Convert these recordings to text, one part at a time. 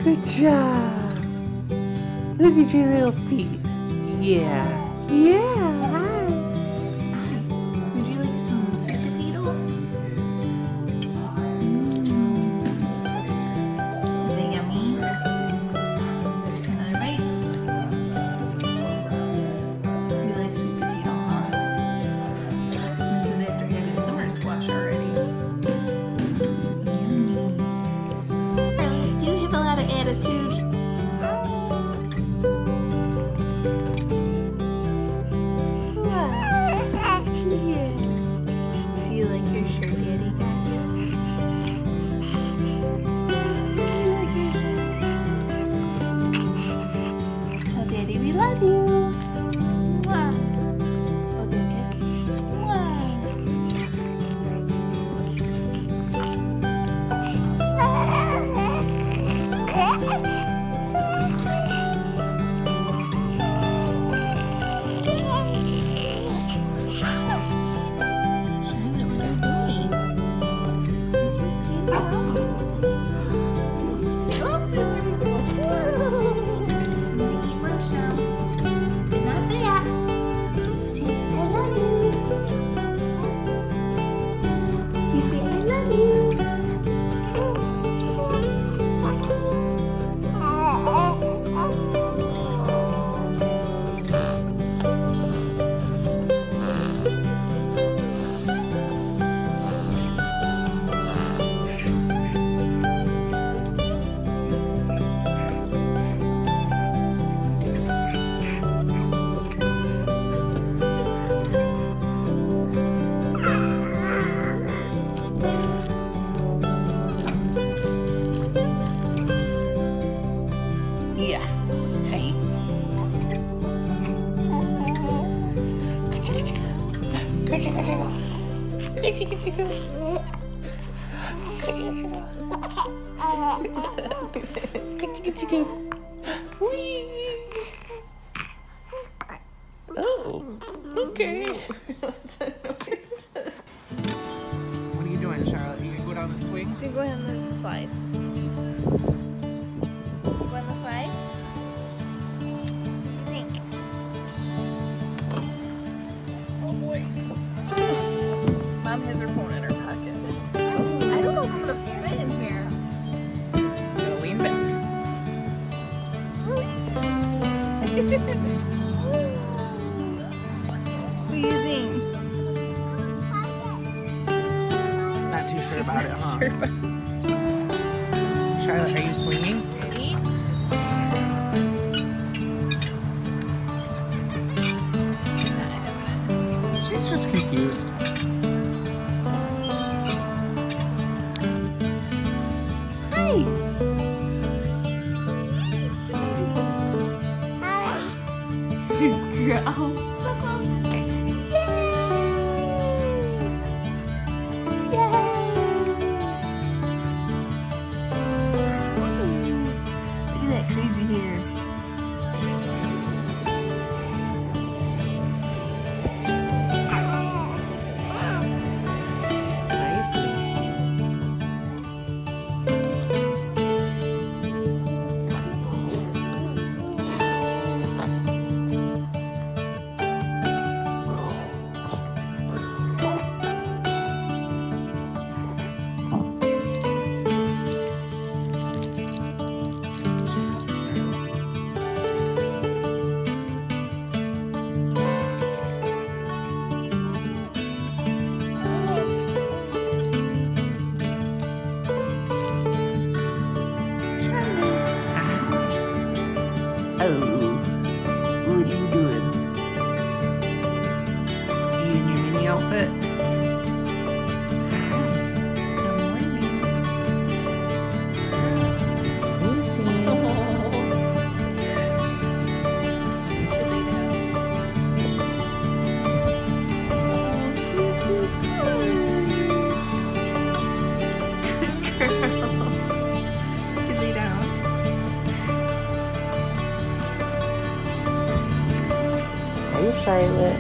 Good job. Look at your little feet. Yeah. Yeah. Hi. Would you like some sweet potato? Is it yummy? Another bite? You like sweet potato, huh? This is after having summer squash already. Yummy. Do you have a lot of attitude? Do you like your shirt Daddy got you? Tell Daddy we love you. Mwah. Oh, there, kiss. Yeah. Hey. Oh, okay. What are you doing, Charlotte? You gonna go down the swing? Do go ahead and slide. Go on the slide. What do you think? Oh boy. Mom has her phone in her pocket. I don't know if I'm gonna fit in here. Gotta lean back. What do you think? Not too sure She's about not it, huh? sure about it. Charlotte, are you swinging? Ready? She's just confused. Hi. Good girl. So close. Yay! Yay! Look at that crazy hair. outfit. Charlotte.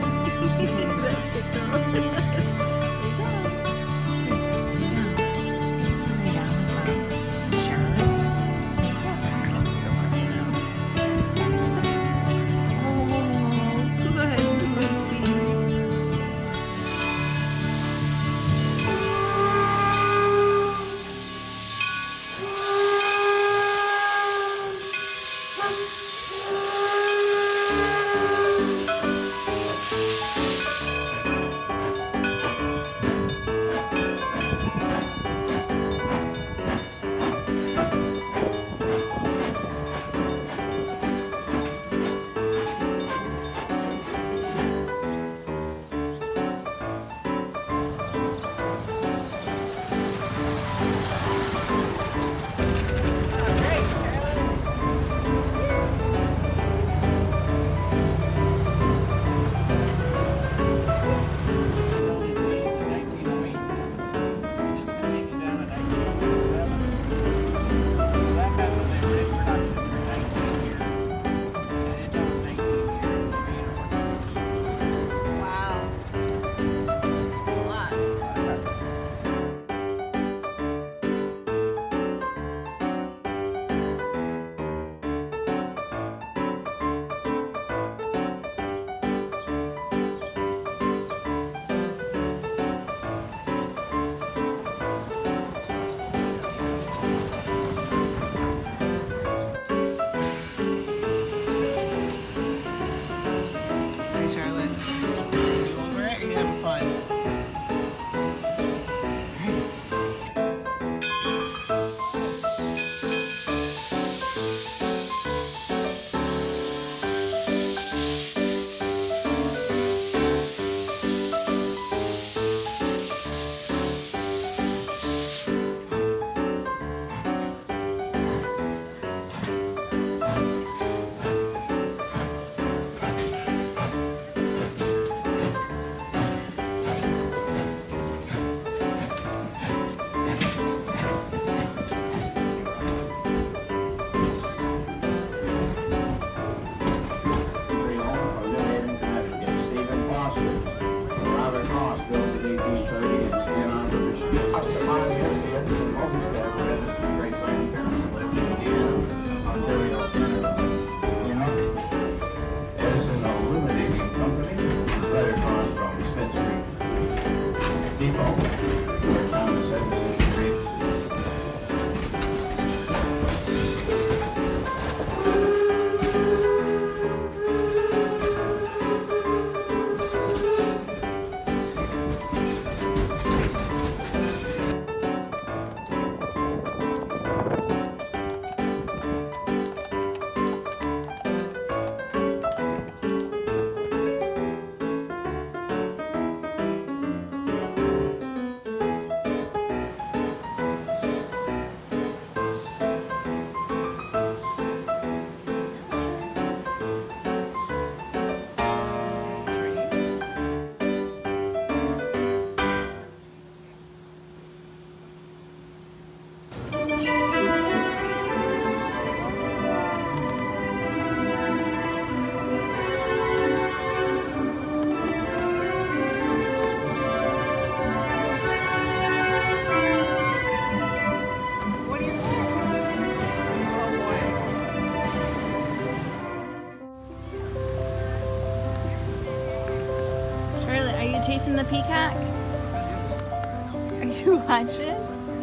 Are you chasing the peacock? Are you watching?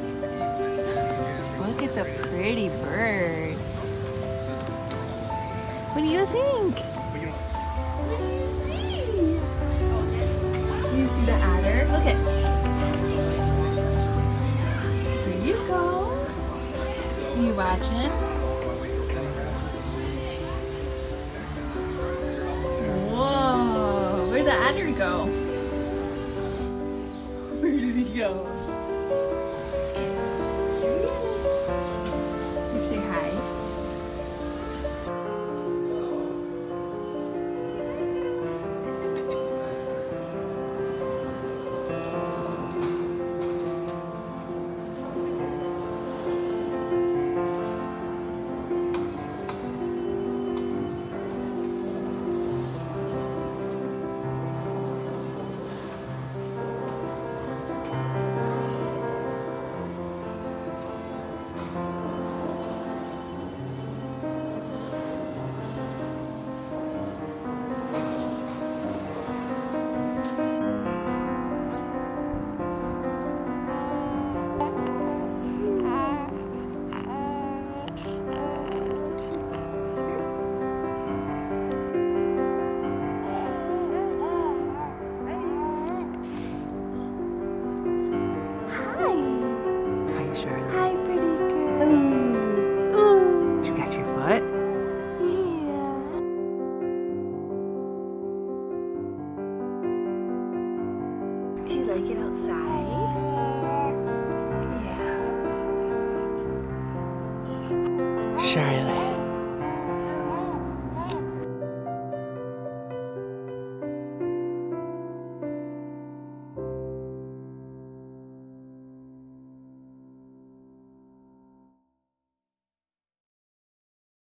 Look at the pretty bird. What do you think? What do you see? Do you see the adder? Look at. There you go. Are you watching? Whoa! Where'd the adder go? Where did he go? There he is. You say hi. Charlotte. Hi, pretty girl. Ooh. You got your foot? Yeah. Do you like it outside? Yeah. Charlotte.